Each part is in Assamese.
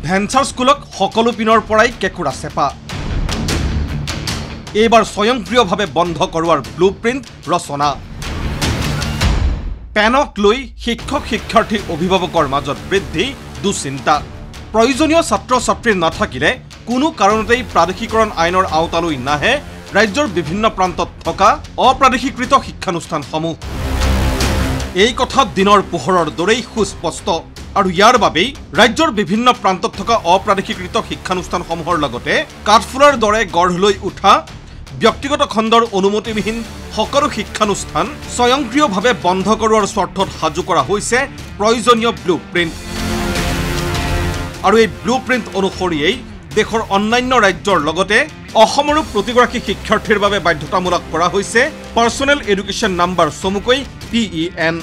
ভেঞ্চাৰ স্কুলক সকলো পিনৰ পৰাই কেঁকুৰা চেপা এইবাৰ স্বয়ংক্ৰিয়ভাৱে বন্ধ কৰোৱাৰ ব্লুপ্ৰিণ্ট ৰচনা পেনক লৈ শিক্ষক শিক্ষাৰ্থী অভিভাৱকৰ মাজত বৃদ্ধি দুশ্চিন্তা প্ৰয়োজনীয় ছাত্ৰ ছাত্ৰী নাথাকিলে কোনো কাৰণতেই প্ৰাদেশিকৰণ আইনৰ আওতালৈ নাহে ৰাজ্যৰ বিভিন্ন প্ৰান্তত থকা অপ্ৰাদেশিকৃত শিক্ষানুষ্ঠানসমূহ এই কথা দিনৰ পোহৰৰ দৰেই সুস্পষ্ট আৰু ইয়াৰ বাবেই ৰাজ্যৰ বিভিন্ন প্ৰান্তত থকা অপ্ৰাদেশিকৃত শিক্ষানুষ্ঠানসমূহৰ লগতে কাঠফুলাৰ দৰে গঢ় লৈ উঠা ব্যক্তিগত খণ্ডৰ অনুমতিবিহীন সকলো শিক্ষানুষ্ঠান স্বয়ংক্ৰিয়ভাৱে বন্ধ কৰোৱাৰ স্বাৰ্থত সাজু কৰা হৈছে প্ৰয়োজনীয় ব্লুপ্ৰিণ্ট আৰু এই ব্লুপ্ৰিণ্ট অনুসৰিয়েই দেশৰ অন্যান্য ৰাজ্যৰ লগতে অসমৰো প্ৰতিগৰাকী শিক্ষাৰ্থীৰ বাবে বাধ্যতামূলক কৰা হৈছে পাৰ্চনেল এডুকেশ্যন নাম্বাৰ চমুকৈ PEN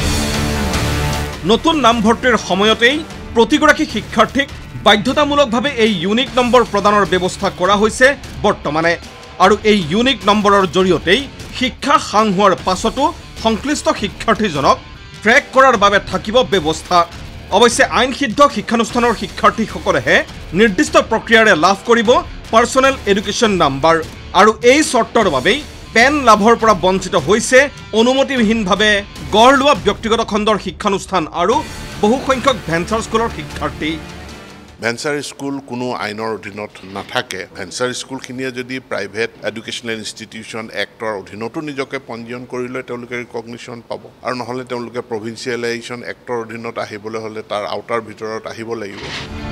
নতুন নামভৰ্তিৰ সময়তেই প্ৰতিগৰাকী শিক্ষাৰ্থীক বাধ্যতামূলকভাৱে এই ইউনিক নম্বৰ প্ৰদানৰ ব্যৱস্থা কৰা হৈছে বৰ্তমানে আৰু এই ইউনিক নম্বৰৰ জৰিয়তেই শিক্ষা সাং হোৱাৰ পাছতো সংশ্লিষ্ট শিক্ষাৰ্থীজনক ট্ৰেক কৰাৰ বাবে থাকিব ব্যৱস্থা অৱশ্যে আইনসিদ্ধ শিক্ষানুষ্ঠানৰ শিক্ষাৰ্থীসকলেহে নিৰ্দিষ্ট প্ৰক্ৰিয়াৰে লাভ কৰিব পাৰ্চনেল এডুকেশ্যন নাম্বাৰ আৰু এই চৰ্তৰ বাবেই পেন লাভৰ পৰা বঞ্চিত হৈছে অনুমতিবিহীনভাৱে গঢ় লোৱা ব্যক্তিগত খণ্ডৰ শিক্ষানুষ্ঠান আৰু বহুসংখ্যক ভেঞ্চাৰ স্কুলৰ শিক্ষাৰ্থী ভেঞ্চাৰ স্কুল কোনো আইনৰ অধীনত নাথাকে ভেঞ্চাৰ স্কুলখিনিয়ে যদি প্ৰাইভেট এডুকেশ্যনেল ইনষ্টিটিউশ্যন এক্টৰ অধীনতো নিজকে পঞ্জীয়ন কৰিলে তেওঁলোকে ৰিকগনিশ্যন পাব আৰু নহ'লে তেওঁলোকে প্ৰভিন্সিয়েলাইজেশ্যন এক্টৰ অধীনত আহিবলৈ হ'লে তাৰ আউটাৰ ভিতৰত আহিব লাগিব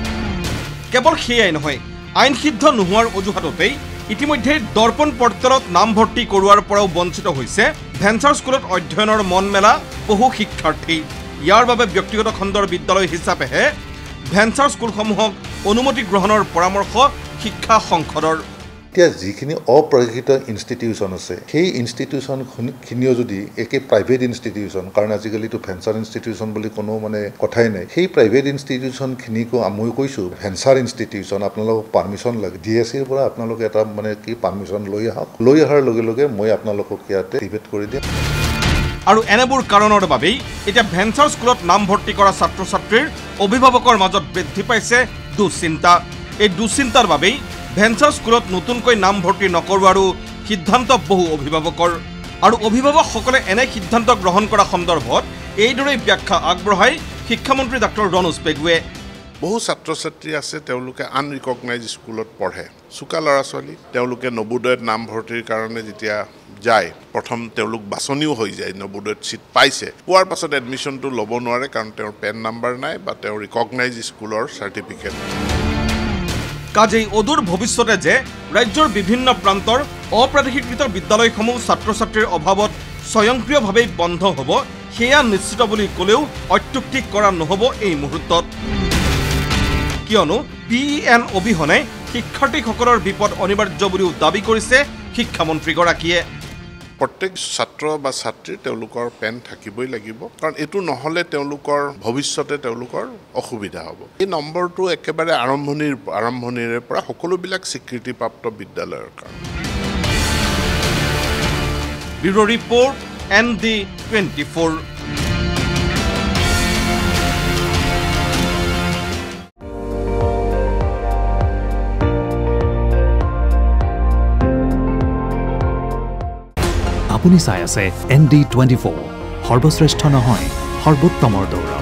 কেৱল সেয়াই নহয় আইনসিদ্ধ নোহোৱাৰ অজুহাততেই ইতিমধ্যে দৰ্পণ পৰ্টেলত নামভৰ্তি কৰোৱাৰ পৰাও বঞ্চিত হৈছে ভেঞ্চাৰ স্কুলত অধ্যয়নৰ মন মেলা বহু শিক্ষাৰ্থী ইয়াৰ বাবে ব্যক্তিগত খণ্ডৰ বিদ্যালয় হিচাপেহে ভেঞ্চাৰ স্কুলসমূহক অনুমতি গ্ৰহণৰ পৰামৰ্শ শিক্ষা সংসদৰ এতিয়া যিখিনি অপ্ৰাদেশিকৃত ইনষ্টিটিউশ্যন আছে সেই ইনষ্টিটিউশ্যনখিনিও যদি একে প্ৰাইভেট ইনষ্টিটিউশ্যন কাৰণ আজিকালিতো ভেঞ্চাৰ ইনষ্টিটিউশ্যন বুলি কোনো মানে কথাই নাই সেই প্ৰাইভেট ইনষ্টিটিউশ্যনখিনিকো মই কৈছোঁ ভেঞ্চাৰ ইনষ্টিটিউশ্যন আপোনালোকক পাৰ্মিশ্যন লাগে DSCৰ পৰা আপোনালোকে এটা মানে কি পাৰ্মিশ্যন লৈ আহক লৈ অহাৰ লগে লগে মই আপোনালোকক ইয়াতে এক্টিভেট কৰি দিম আৰু এনেবোৰ কাৰণৰ বাবেই এতিয়া ভেঞ্চাৰ স্কুলত নামভৰ্তি কৰা ছাত্ৰ ছাত্ৰীৰ অভিভাৱকৰ মাজত বৃদ্ধি পাইছে দুশ্চিন্তা এই দুশ্চিন্তাৰ বাবেই ভেঞ্চাৰ স্কুলত নতুনকৈ নামভৰ্তি নকৰোৱাৰো সিদ্ধান্ত বহু অভিভাৱকৰ আৰু অভিভাৱকসকলে এনে সিদ্ধান্ত গ্ৰহণ কৰা সন্দৰ্ভত এইদৰে ব্যাখ্যা আগবঢ়াই শিক্ষামন্ত্ৰী ডক্টৰ ৰনোজ পেগুৱে বহু ছাত্ৰ ছাত্ৰী আছে তেওঁলোকে আনৰিকগনাইজ স্কুলত পঢ়ে চুকা ল'ৰা ছোৱালী তেওঁলোকে নবোদয়ত নামভৰ্তিৰ কাৰণে যেতিয়া যায় প্ৰথম তেওঁলোক বাছনিও হৈ যায় নবোদয়ত চিট পাইছে পোৱাৰ পাছত এডমিশ্যনটো ল'ব নোৱাৰে কাৰণ তেওঁৰ পেন নাম্বাৰ নাই বা তেওঁৰ ৰিকগনাইজ স্কুলৰ চাৰ্টিফিকেট কাজেই অদূৰ ভৱিষ্যতে যে ৰাজ্যৰ বিভিন্ন প্ৰান্তৰ অপ্ৰাদেশিকৃত বিদ্যালয়সমূহ ছাত্ৰ ছাত্ৰীৰ অভাৱত স্বয়ংক্ৰিয়ভাৱে বন্ধ হ'ব সেয়া নিশ্চিত বুলি ক'লেও অত্যুক্তি কৰা নহ'ব এই মুহূৰ্তত কিয়নো PEN অবিহনে শিক্ষাৰ্থীসকলৰ বিপদ অনিবাৰ্য বুলিও দাবী কৰিছে শিক্ষামন্ত্ৰীগৰাকীয়ে প্ৰত্যেক ছাত্ৰ বা ছাত্ৰীৰ তেওঁলোকৰ পেন থাকিবই লাগিব কাৰণ এইটো নহ'লে তেওঁলোকৰ ভৱিষ্যতে তেওঁলোকৰ অসুবিধা হ'ব এই নম্বৰটো একেবাৰে আৰম্ভণিৰে পৰা সকলোবিলাক স্বীকৃতিপ্ৰাপ্ত বিদ্যালয়ৰ কাৰণে ব্যুৰ' ৰিপৰ্ট ND24 আপুনি চাই আছে ND24 সৰ্বশ্ৰেষ্ঠ নহয় সৰ্বোত্তমৰ দৌৰ